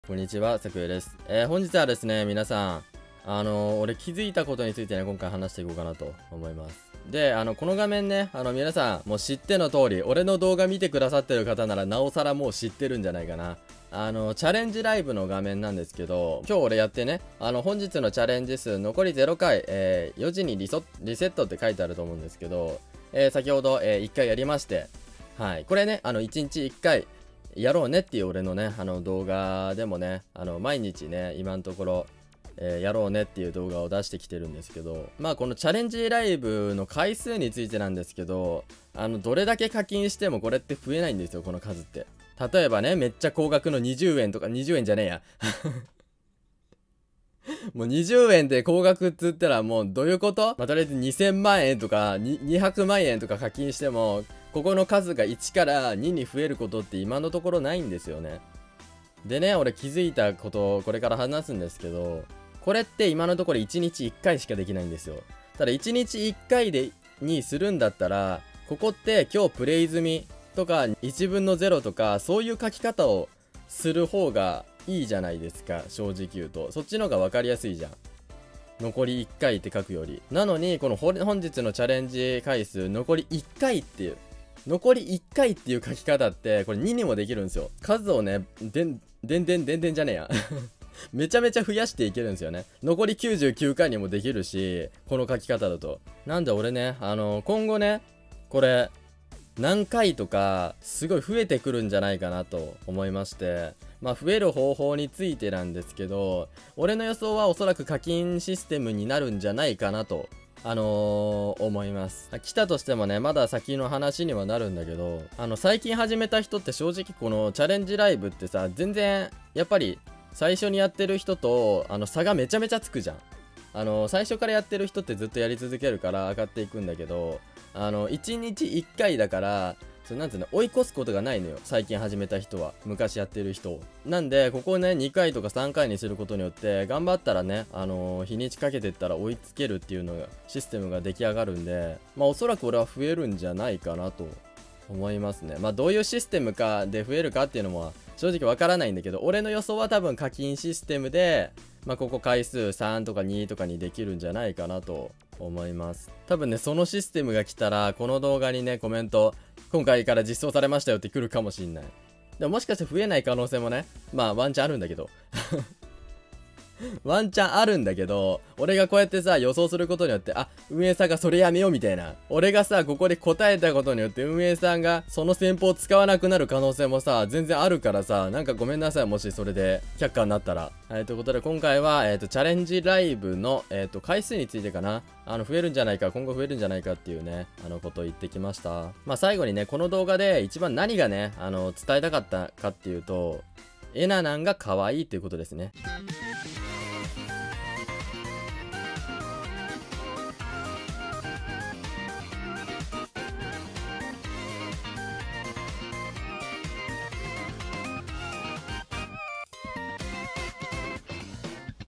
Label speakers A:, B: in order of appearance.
A: こんにちは、さくやです。本日はですね、皆さん、俺気づいたことについてね、今回話していこうかなと思います。で、この画面ね、皆さん、もう知っての通り、俺の動画見てくださってる方なら、なおさらもう知ってるんじゃないかな。チャレンジライブの画面なんですけど、今日俺やってね、本日のチャレンジ数、残り0回、4時にリセットって書いてあると思うんですけど、先ほど、1回やりまして、はい、これね、1日1回、やろうねっていう俺のね、動画でもね、毎日ね、今のところ、やろうねっていう動画を出してきてるんですけど、まあこのチャレンジライブの回数についてなんですけど、どれだけ課金してもこれって増えないんですよ、この数って。例えばね、めっちゃ高額の20円とか、20円じゃねえや。もう20円で高額っつったらもうどういうこと？まあ、とりあえず2000万円とか200万円とか課金しても、ここの数が1から2に増えることって今のところないんですよね。でね、俺気づいたことをこれから話すんですけど、これって今のところ1日1回しかできないんですよ。ただ1日1回にするんだったら、ここって今日プレイ済みとか1分の0とかそういう書き方をする方がいいじゃないですか、正直言うと。そっちの方が分かりやすいじゃん。残り1回って書くより。なのに、この本日のチャレンジ回数、残り1回っていう。残り1回っていう書き方って、これ2にもできるんですよ。数をね、でんじゃねえや。めちゃめちゃ増やしていけるんですよね。残り99回にもできるし、この書き方だと。なんで俺ね、今後ね、これ、何回とか、すごい増えてくるんじゃないかなと思いまして、まあ増える方法についてなんですけど、俺の予想はおそらく課金システムになるんじゃないかなと、思います。来たとしてもね、まだ先の話にはなるんだけど、最近始めた人って正直このチャレンジライブってさ、全然、やっぱり、最初にやってる人と、差がめちゃめちゃつくじゃん。最初からやってる人ってずっとやり続けるから上がっていくんだけど、1日1回だから、なんていうの、追い越すことがないのよ。最近始めた人は。昔やってる人を。なんで、ここをね、2回とか3回にすることによって、頑張ったらね、日にちかけてったら追いつけるっていうのが、システムが出来上がるんで、まあおそらく俺は増えるんじゃないかなと思いますね。まあどういうシステムかで増えるかっていうのも正直わからないんだけど、俺の予想は多分課金システムで、まあここ回数3とか2とかにできるんじゃないかなと思います。多分ね、そのシステムが来たら、この動画にね、コメント、今回から実装されましたよって来るかもしんない。でももしかして増えない可能性もね、まあワンチャンあるんだけど。ワンチャンあるんだけど、俺がこうやってさ、予想することによって、あ、運営さんがそれやめようみたいな。俺がさ、ここで答えたことによって、運営さんがその戦法を使わなくなる可能性もさ、全然あるからさ、なんかごめんなさい、もしそれで却下になったら。はい、ということで今回は、チャレンジライブの、回数についてかな。増えるんじゃないか、今後増えるんじゃないかっていうね、ことを言ってきました。まあ最後にね、この動画で一番何がね、伝えたかったかっていうと、エナナンが可愛いっていうことですね。